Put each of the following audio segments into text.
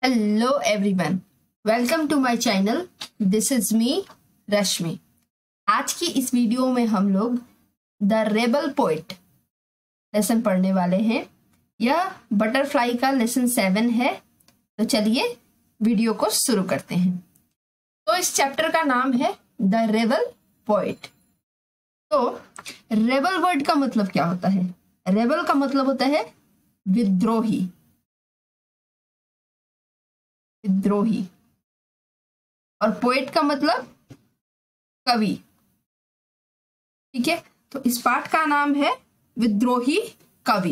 Hello everyone, welcome to my channel. This is me Rashmi. आज की इस वीडियो में हम लोग द रेबल पोएट लेसन पढ़ने वाले हैं। यह बटरफ्लाई का लेसन 7 है। तो चलिए वीडियो को शुरू करते हैं। तो इस चैप्टर का नाम है द रेबल पोएट। तो रेबल वर्ड का मतलब क्या होता है? रेबल का मतलब होता है विद्रोही। विद्रोही। और पोएट का मतलब कवि। ठीक है, तो इस पाठ का नाम है विद्रोही कवि।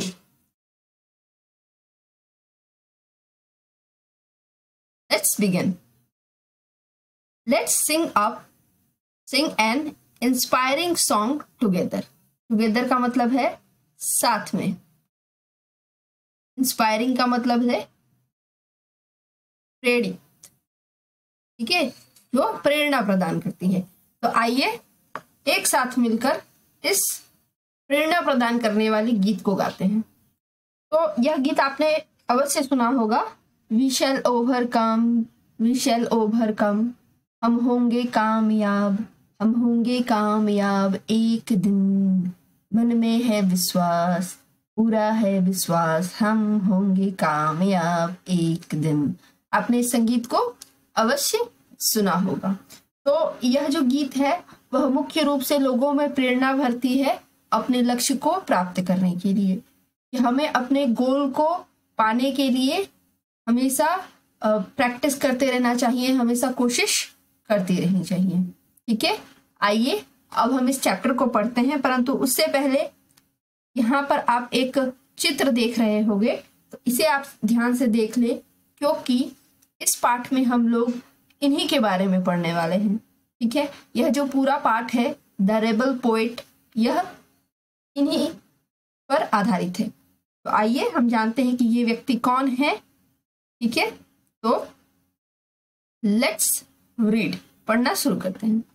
Let's begin. Let's sing an inspiring song together. Together का मतलब है साथ में। इंस्पायरिंग का मतलब है प्रेरित। ठीक है, जो प्रेरणा प्रदान करती है। तो आइए एक साथ मिलकर इस प्रेरणा प्रदान करने वाली गीत को गाते हैं। तो यह गीत आपने अवश्य सुना होगा। We shall overcome, we shall overcome. हम होंगे कामयाब, हम होंगे कामयाब एक दिन। मन में है विश्वास, पूरा है विश्वास, हम होंगे कामयाब एक दिन। आपने इस संगीत को अवश्य सुना होगा। तो यह जो गीत है वह मुख्य रूप से लोगों में प्रेरणा भरती है अपने लक्ष्य को प्राप्त करने के लिए, कि हमें अपने गोल को पाने के लिए हमेशा प्रैक्टिस करते रहना चाहिए, हमेशा कोशिश करती रहनी चाहिए। ठीक है, आइए अब हम इस चैप्टर को पढ़ते हैं। परंतु उससे पहले यहाँ पर आप एक चित्र देख रहे होंगे, तो इसे आप ध्यान से देख ले, क्योंकि इस पाठ में हम लोग इन्हीं के बारे में पढ़ने वाले हैं। ठीक है, यह जो पूरा पाठ है द रेबल पोएट, यह इन्हीं पर आधारित है। तो आइए हम जानते हैं कि ये व्यक्ति कौन है। ठीक है, तो लेट्स रीड। पढ़ना शुरू करते हैं।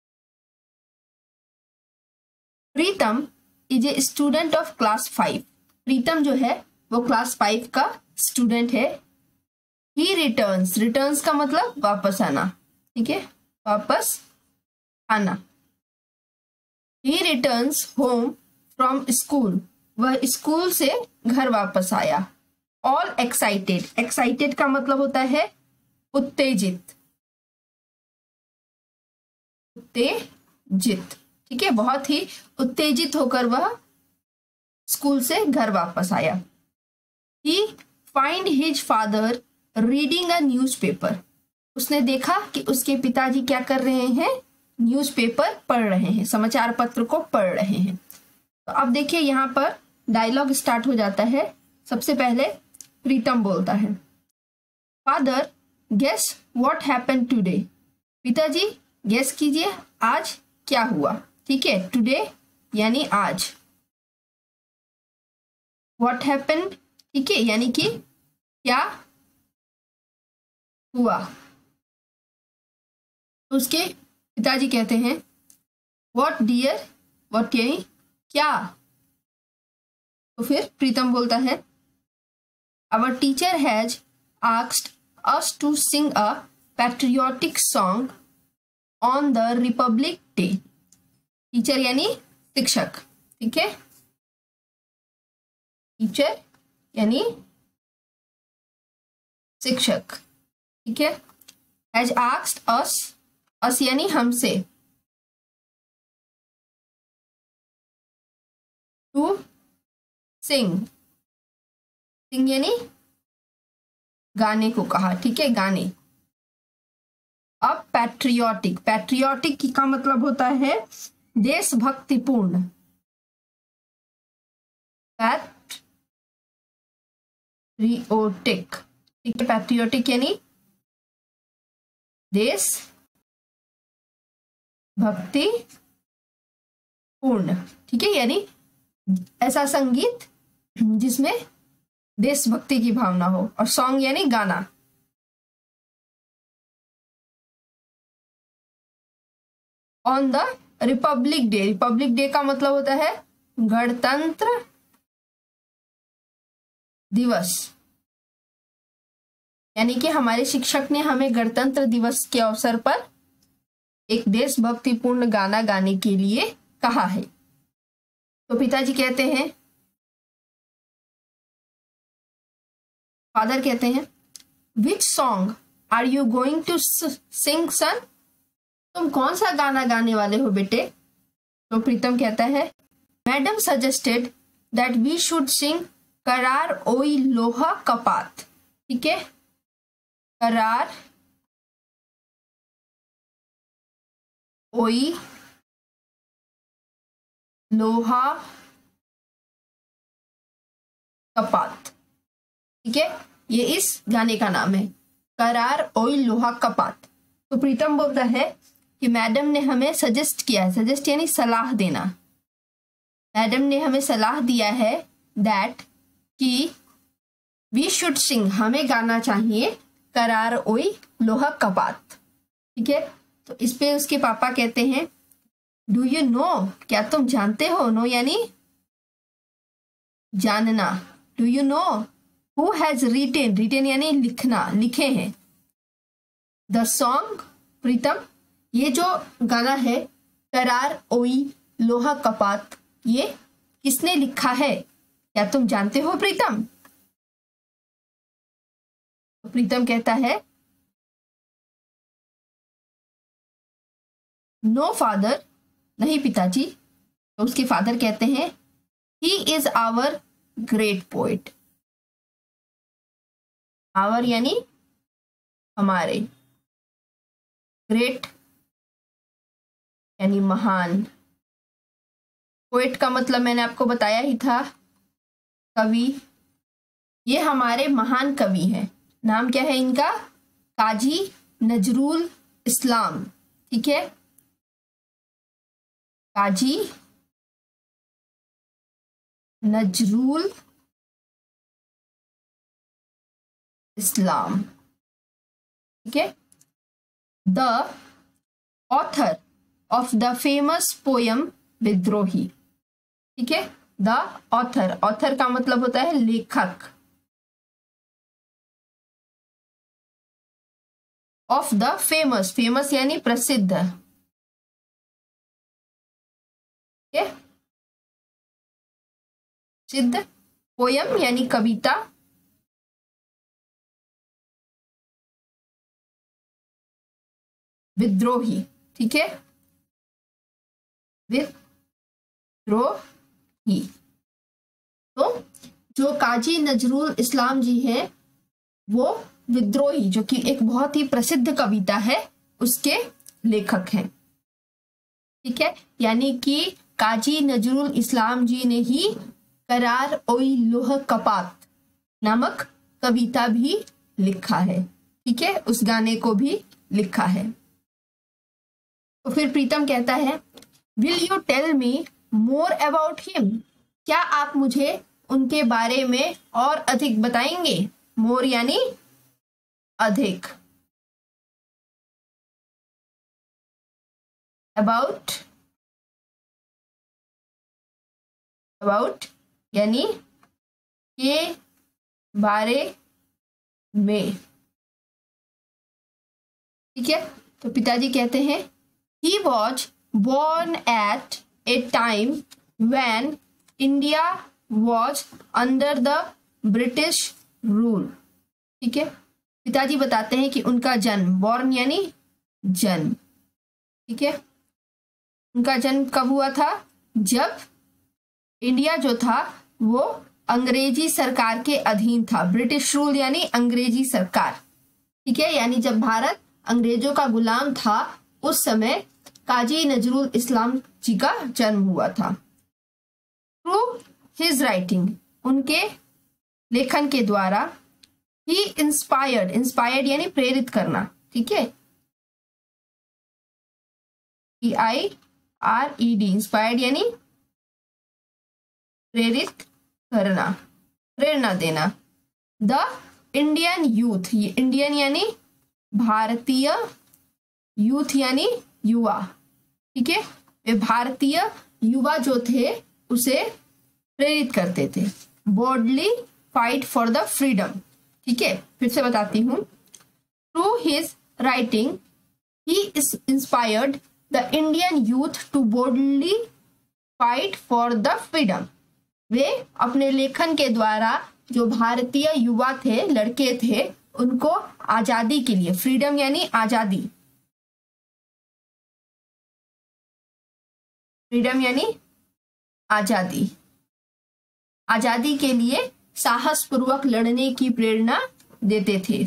Pritam is a student of class 5। Pritam जो है वो क्लास 5 का स्टूडेंट है। ही रिटर्न्स, रिटर्न्स का मतलब वापस आना। ठीक है, वापस आना। He returns home from school, वह स्कूल से घर वापस आया। ऑल एक्साइटेड, एक्साइटेड का मतलब होता है उत्तेजित। उत्तेजित, ठीक है, बहुत ही उत्तेजित होकर वह स्कूल से घर वापस आया। He find his father reading a newspaper, उसने देखा कि उसके पिताजी क्या कर रहे हैं, न्यूज़पेपर पढ़ रहे हैं, समाचार पत्र को पढ़ रहे हैं। तो अब देखिए यहाँ पर डायलॉग स्टार्ट हो जाता है। सबसे पहले प्रीतम बोलता है, father guess what happened today. पिताजी गेस कीजिए आज क्या हुआ। ठीक है, टुडे यानी आज, व्हाट हैपेंड, ठीक है, यानी कि क्या हुआ। उसके पिताजी कहते हैं व्हाट डियर, व्हाट यानी क्या। तो फिर प्रीतम बोलता है, our teacher has asked us to sing a patriotic song on the Republic Day. Teacher यानी शिक्षक। ठीक है, टीचर यानी शिक्षक। ठीक है, हैज आस्क्ड अस, अस यानी हमसे, टू सिंग, सिंग यानी गाने को कहा। ठीक है, गाने। अब पैट्रियोटिक, पैट्रियोटिक का मतलब होता है देशभक्तिपूर्ण। पैट्रियोटिक, ठीक है, पैट्रियोटिक यानी देश भक्ति पूर्ण। ठीक है, यानी ऐसा संगीत जिसमें देशभक्ति की भावना हो। और सॉन्ग यानी गाना। On the Republic Day, Republic Day का मतलब होता है गणतंत्र दिवस। यानी कि हमारे शिक्षक ने हमें गणतंत्र दिवस के अवसर पर एक देशभक्तिपूर्ण गाना गाने के लिए कहा है। तो पिताजी कहते हैं, फादर कहते हैं, which song are you going to sing son? तुम कौन सा गाना गाने वाले हो बेटे? तो प्रीतम कहता है, madam suggested that we should sing Karar Oi लोहा कपात। ठीक है, करार ओई लोहा कपात। ठीक है, ये इस गाने का नाम है, करार ओई लोहा कपात। तो प्रीतम बोलता है कि मैडम ने हमें सजेस्ट किया है, सजेस्ट यानी सलाह देना, मैडम ने हमें सलाह दिया है दैट कि वी शुड सिंग, हमें गाना चाहिए, करार ओई लोहा कपात। ठीक है, तो इस पे उसके पापा कहते हैं, डू यू नो, क्या तुम जानते हो? नो यानी जानना। Do you know who has written, written यानी लिखना, लिखे हैं, द सॉन्ग? प्रीतम, ये जो गाना है करार ओई लोहा कपात, ये किसने लिखा है? क्या तुम जानते हो प्रीतम? तो प्रीतम कहता है, नो फादर, नहीं पिताजी। तो उसके फादर कहते हैं, he is our great poet. Our यानी हमारे, ग्रेट यानी महान, पोएट का मतलब मैंने आपको बताया ही था, कवि। ये हमारे महान कवि हैं। नाम क्या है इनका? काजी नजरुल इस्लाम। ठीक है, काजी नजरुल इस्लाम। ठीक है, the author of the famous poem Vidrohi. ठीक है, द ऑथर, ऑथर का मतलब होता है लेखक, ऑफ द फेमस, फेमस यानी प्रसिद्ध। सिद्ध, पोयम यानी कविता, विद्रोही। ठीक है, विद्रोही। तो जो काजी नजरुल इस्लाम जी हैं, वो विद्रोही, जो कि एक बहुत ही प्रसिद्ध कविता है, उसके लेखक हैं। ठीक है, यानी कि काजी नजरुल इस्लाम जी ने ही करार ओई लोह कपात नामक कविता भी लिखा है। ठीक है, उस गाने को भी लिखा है। तो फिर प्रीतम कहता है, will you tell me more about him? क्या आप मुझे उनके बारे में और अधिक बताएंगे? मोर यानी अधिक, अबाउट, अबाउट यानी के बारे में। ठीक है, तो पिताजी कहते हैं, he was born at a time when India was under the British rule। ठीक है, पिताजी बताते हैं कि उनका जन्म, बॉर्न यानी जन्म। ठीक है, उनका जन्म कब हुआ था? जब इंडिया जो था वो अंग्रेजी सरकार के अधीन था। ब्रिटिश रूल यानी अंग्रेजी सरकार। ठीक है, यानी जब भारत अंग्रेजों का गुलाम था, उस समय काजी नजरुल इस्लाम जी का जन्म हुआ था। थ्रू हिज राइटिंग, उनके लेखन के द्वारा, ही इंस्पायर्ड, इंस्पायर्ड यानी प्रेरित करना। ठीक है, PIRED, इंस्पायर्ड यानी प्रेरित करना, प्रेरणा देना। द इंडियन यूथ, ये इंडियन यानी भारतीय, यूथ यानी युवा। ठीक है, वे भारतीय युवा जो थे उसे प्रेरित करते थे। Boldly fight for the freedom, ठीक है, फिर से बताती हूँ। Through his writing he is inspired the Indian youth to boldly fight for the freedom. वे अपने लेखन के द्वारा जो भारतीय युवा थे, लड़के थे, उनको आजादी के लिए, फ्रीडम यानी आजादी, फ्रीडम यानी आजादी, आजादी के लिए साहस पूर्वक लड़ने की प्रेरणा देते थे।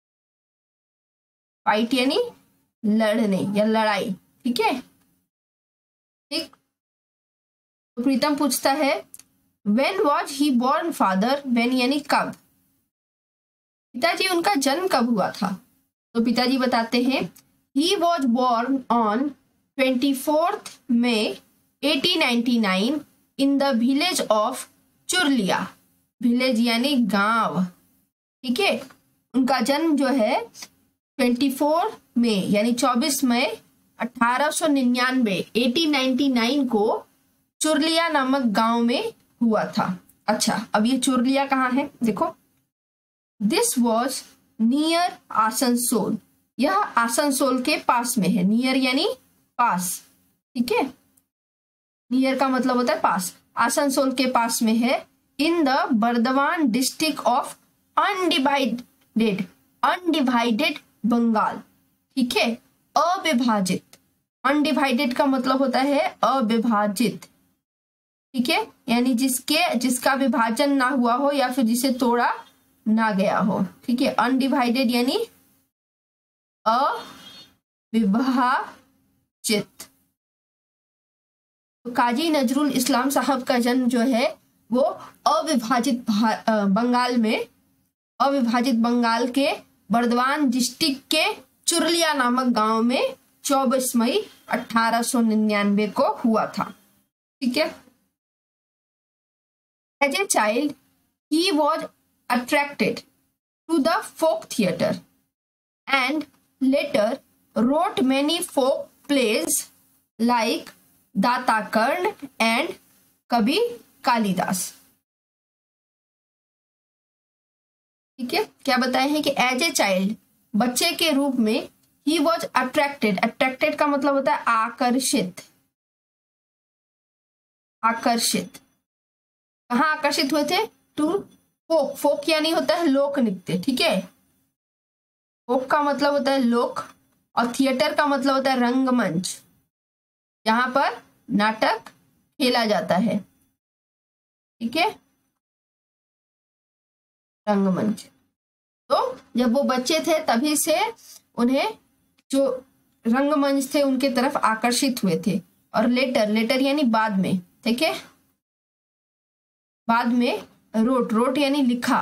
फाइट यानी लड़ने या लड़ाई, ठीक है। ठीक, तो प्रीतम पूछता है when was he born father, when यानी कब, पिताजी उनका जन्म कब हुआ था। तो पिताजी बताते हैं he was born on 24 May 1899 in the village of Churulia, village यानी गांव, ठीक है। उनका जन्म जो है 24 मई यानी 24 मई 1899 1899 को चुरलिया नामक गांव में हुआ था। अच्छा, अब ये चुरलिया कहाँ है, देखो। दिस वॉज नियर आसनसोल, यह आसनसोल के पास में है। नियर यानी पास, ठीक है। नियर का मतलब होता है पास, आसनसोल के पास में है। In the Burdwan district of undivided Bengal, ठीक है, अविभाजित। अनडिवाइडेड का मतलब होता है अविभाजित, ठीक है, यानी जिसका विभाजन ना हुआ हो या फिर जिसे तोड़ा ना गया हो, ठीक है। अनडिवाइडेड यानी अविभाजित। तो काजी नजरुल इस्लाम साहब का जन्म जो है वो अविभाजित बंगाल में, अविभाजित बंगाल के बर्दवान डिस्ट्रिक्ट के चुरलिया नामक गांव में 24 मई 1899 को हुआ था, ठीक है। As a child he was attracted to the folk theatre and later wrote many folk plays like Data Karn and Kabi Kalidas, ठीक है। क्या बताए हैं कि एज ए चाइल्ड, बच्चे के रूप में, ही वॉज अट्रैक्टेड, अट्रैक्टेड का मतलब होता है आकर्षित, आकर्षित। कहाँ आकर्षित हुए थे, टू फोक, फोक यानी होता है लोक नृत्य, ठीक है। फोक का मतलब होता है लोक, और थिएटर का मतलब होता है रंगमंच, जहां पर नाटक खेला जाता है, ठीक है, रंगमंच। तो जब वो बच्चे थे तभी से उन्हें जो रंगमंच थे उनके तरफ आकर्षित हुए थे। और लेटर, लेटर यानी बाद में, ठीक है, बाद में रोट यानी लिखा,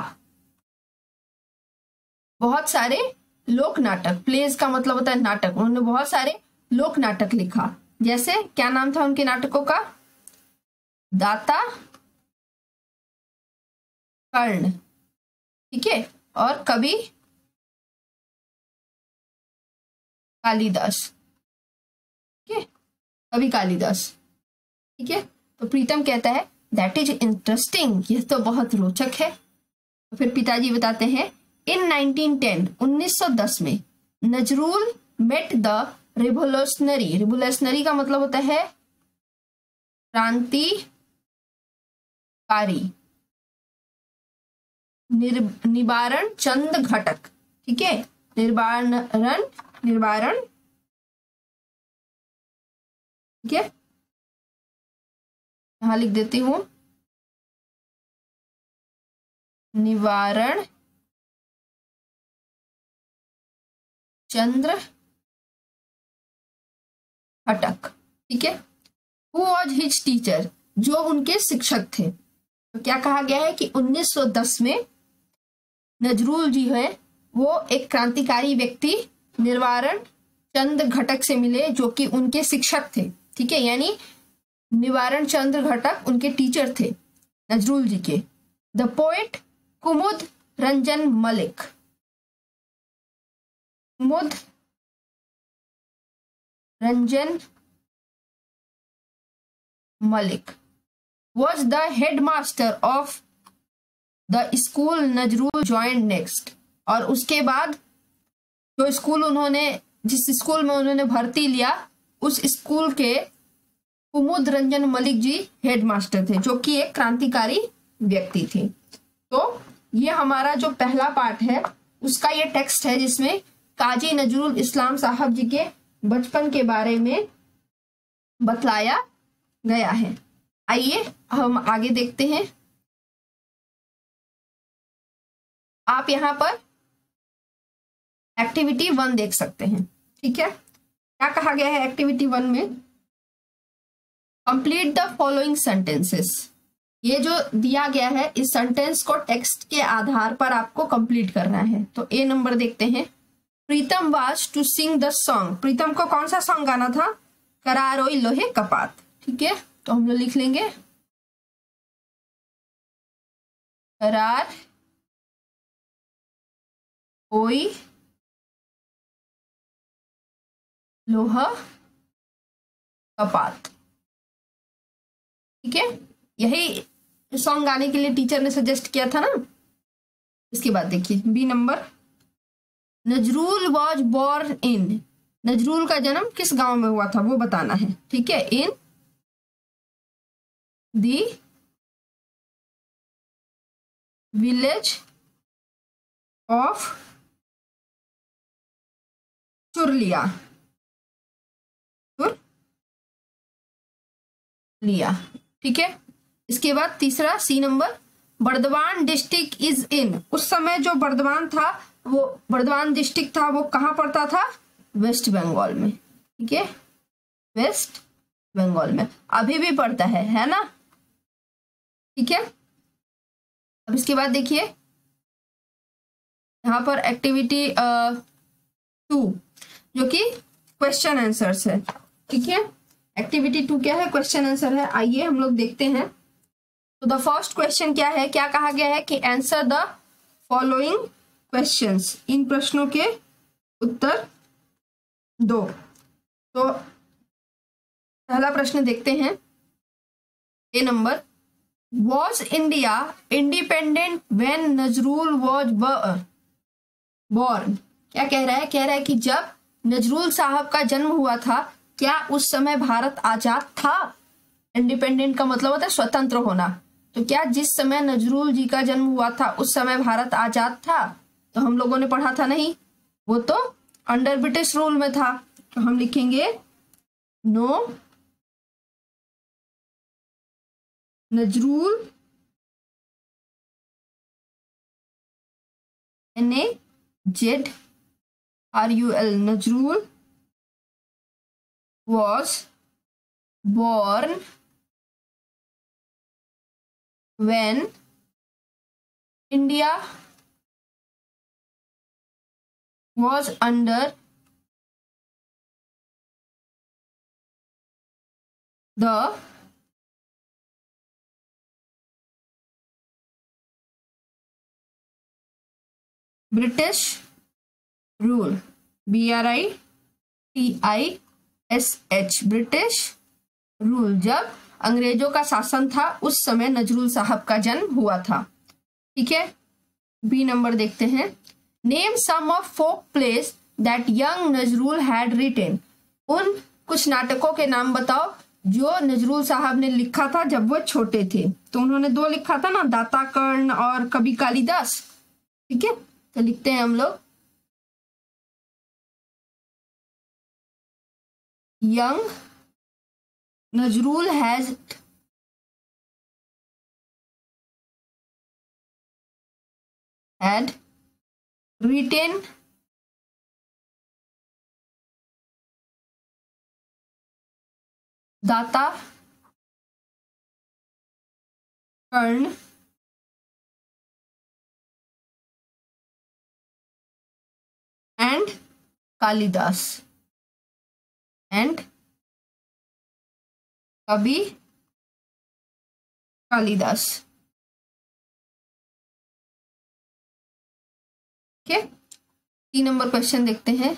बहुत सारे लोक नाटक, प्लेज का मतलब होता है नाटक, उन्होंने बहुत सारे लोक नाटक लिखा। जैसे क्या नाम था उनके नाटकों का, दाता कर्ण, ठीक है, और कवि कालिदास, ठीक है, कवि कालिदास, ठीक है। तो प्रीतम कहता है दैट इज इंटरेस्टिंग, यह तो बहुत रोचक है। तो फिर पिताजी बताते हैं इन 1910 1910 में Nazrul met the revolutionary, revolutionary का मतलब होता है क्रांतिकारी, निवारण चंद घटक, ठीक है, निवारण, ठीक है, यहां लिख देती हूं निवारण चंद्र घटक, ठीक है। हु वॉज हिज टीचर, जो उनके शिक्षक थे। तो क्या कहा गया है कि 1910 में नजरुल जी है वो एक क्रांतिकारी व्यक्ति निवारण चंद्र घटक से मिले, जो कि उनके शिक्षक थे, ठीक है, यानी निवारण चंद्र घटक उनके टीचर थे नजरुल जी के। The poet Kumud Ranjan Malik, Kumud Ranjan Mallick was the headmaster of the school Nazrul joined next. और उसके बाद जो स्कूल उन्होंने, जिस स्कूल में उन्होंने भर्ती लिया, उस स्कूल के कुमुद रंजन मलिक जी हेडमास्टर थे, जो कि एक क्रांतिकारी व्यक्ति थे। तो ये हमारा जो पहला पार्ट है उसका ये टेक्स्ट है, जिसमें काजी नजरुल इस्लाम साहब जी के बचपन के बारे में बतलाया गया है। आइए हम आगे देखते हैं। आप यहाँ पर एक्टिविटी 1 देख सकते हैं। ठीक है, क्या कहा गया है एक्टिविटी 1 में? Complete the following sentences. ये जो दिया गया है, इस सेंटेंस को टेक्स्ट के आधार पर आपको कंप्लीट करना है। तो ए नंबर देखते हैं। Pritam was to sing the song. Pritam को कौन सा सॉन्ग गाना था? करारोई लोहे कपात। ठीक है, तो हम लोग लिख लेंगे करार ओई लोहा कपात। ठीक है, यही सॉन्ग गाने के लिए टीचर ने सजेस्ट किया था ना। इसके बाद देखिए B number. Nazrul was born in. Nazrul का जन्म किस गांव में हुआ था वो बताना है। ठीक है, इन दी विलेज ऑफ चुरलिया। लिया। ठीक है, इसके बाद तीसरा C number. Burdwan district is in. उस समय जो बर्दवान था, वो बर्दवान डिस्ट्रिक्ट था, वो कहाँ पड़ता था? वेस्ट बंगाल में। ठीक है, वेस्ट बंगाल में अभी भी पड़ता है ना। ठीक है, अब इसके बाद देखिए यहाँ पर एक्टिविटी 2 जो कि क्वेश्चन आंसर्स है। ठीक है, एक्टिविटी 2 क्या है? क्वेश्चन आंसर है। आइए हम लोग देखते हैं। तो द फर्स्ट क्वेश्चन क्या है? क्या कहा गया है कि आंसर द फॉलोइंग क्वेश्चंस। इन प्रश्नों के उत्तर दो। तो पहला प्रश्न देखते हैं, A number. Was India independent when Nazrul was born. क्या कह रहा है? कह रहा है कि जब नजरुल साहब का जन्म हुआ था, क्या उस समय भारत आजाद था? इंडिपेंडेंट का मतलब होता है स्वतंत्र होना। तो क्या जिस समय नजरुल जी का जन्म हुआ था उस समय भारत आजाद था? तो हम लोगों ने पढ़ा था नहीं, वो तो अंडर ब्रिटिश रूल में था। तो हम लिखेंगे no, Nazrul NAZRUL Nazrul was born when India was under the British rule. BRITISH British rule. जब अंग्रेजों का शासन था उस समय नजरुल साहब का जन्म हुआ था। ठीक है, बी नंबर देखते हैं। Name some of folk plays that young Nazrul had written. उन कुछ नाटकों के नाम बताओ जो नजरुल साहब ने लिखा था जब वो छोटे थे। तो उन्होंने 2 लिखा था ना, दाता कर्ण और कवि कालिदास। ठीक है, तो लिखते हैं हम लोग young Nazrul has had written दाता कर्ण and कालिदास and कवि कालिदास। ठीक है, 3 नंबर क्वेश्चन देखते हैं।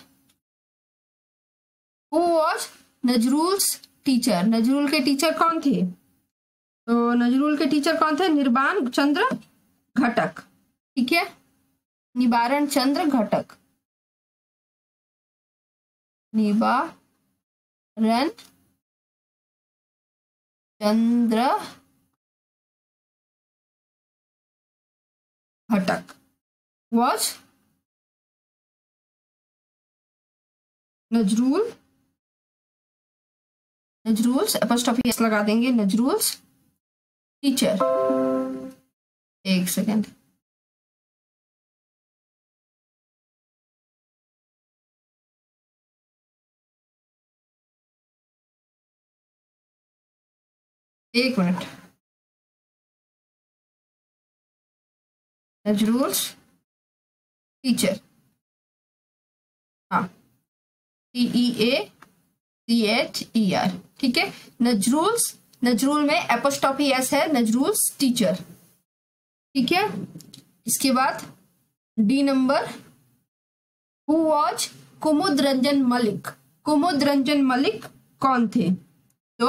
Who was Nazrul's teacher. Nazrul के टीचर कौन थे? तो नजरुल के टीचर कौन थे? निर्वाण चंद्र घटक, ठीक है, निवारण चंद्र घटक, निवारण चंद्र घटक was नजरूल्स एपोस्ट्रोफी एस लगा देंगे, नजरूल्स टीचर। एक सेकेंड, एक मिनट, नजरूल्स टीचर, हाँ, TEACHER, ठीक है। नजरूल्स, नजरूल में एपोस्ट्रोफी एस है, नजरूल्स टीचर, ठीक है। इसके बाद D number, who was Kumud Ranjan Malik. Kumud Ranjan Malik कौन थे? तो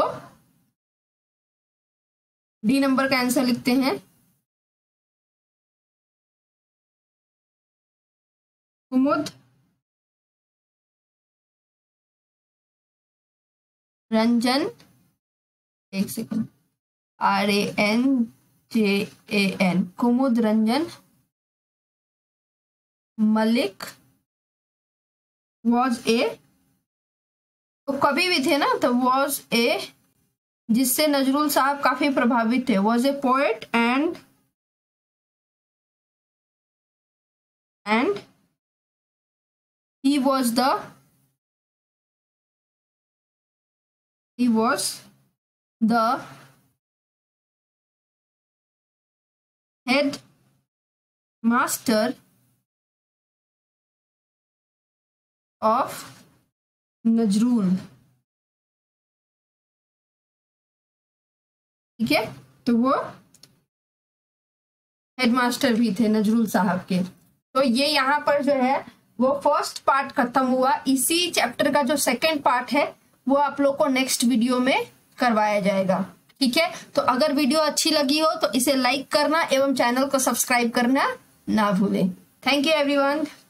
डी नंबर का आंसर लिखते हैं, कुमुद रंजन, एक second, RANJAN, Kumud Ranjan Malik was a, तो कभी भी थे ना, तो वॉज ए, जिससे नजरुल साहब काफी प्रभावित थे, was a poet and he was the head master of Nazrul, ठीक है। तो वो हेडमास्टर भी थे नजरुल साहब के। तो ये यहाँ पर जो है वो फर्स्ट पार्ट खत्म हुआ। इसी चैप्टर का जो सेकंड पार्ट है वो आप लोग को नेक्स्ट वीडियो में करवाया जाएगा, ठीक है। तो अगर वीडियो अच्छी लगी हो तो इसे लाइक करना एवं चैनल को सब्सक्राइब करना ना भूलें। Thank you everyone.